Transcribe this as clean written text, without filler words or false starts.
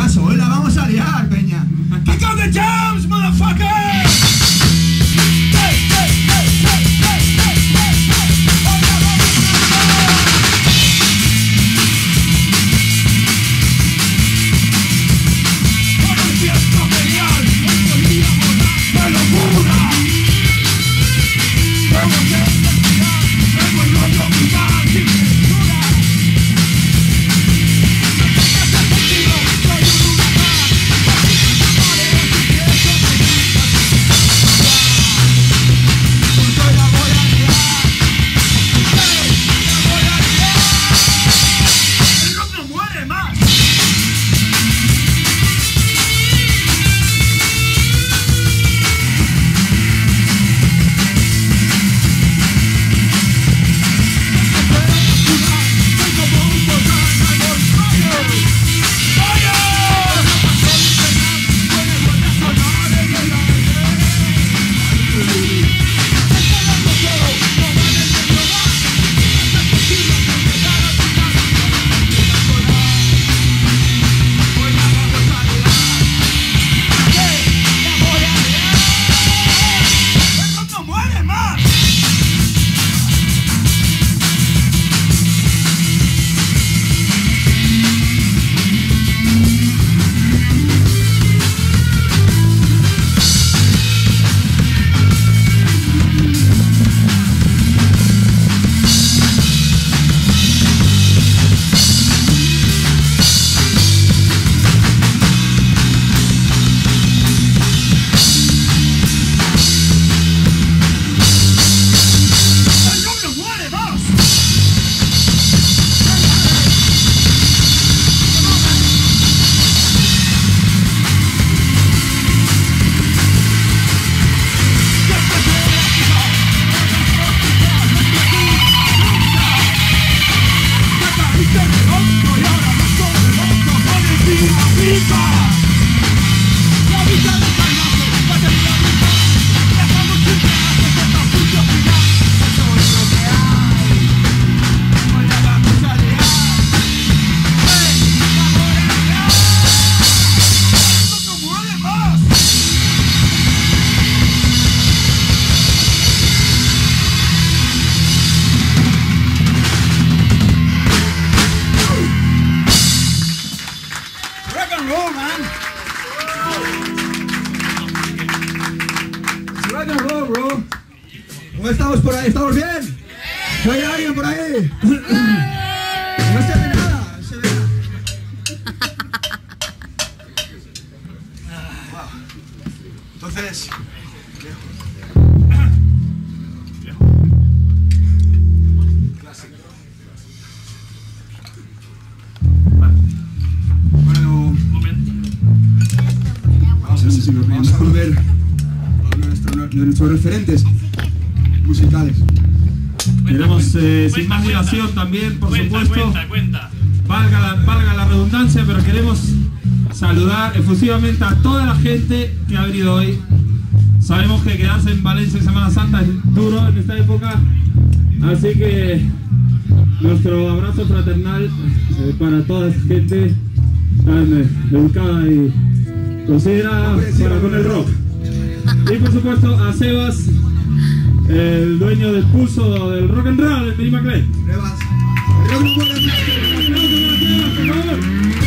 caso, hoy la vamos a liar, peña. Kick off the jams, motherfucker. ¿Cómo estamos por ahí? ¿Estamos bien? ¿Hay alguien por ahí? No se ve nada, no se ve nada. Entonces... Bueno, vamos a volver a nuestros referentes musicales. Queremos, sin más dilación también, por supuesto, valga la redundancia, pero queremos saludar efusivamente a toda la gente que ha venido hoy. Sabemos que quedarse en Valencia en Semana Santa es duro en esta época, así que nuestro abrazo fraternal para toda esa gente tan educada y considerada para con el rock. Y por supuesto a Sebas, el dueño del pulso del rock and roll, el Mary McLean. Sebas. ¡Un aplauso para Sebas, por favor!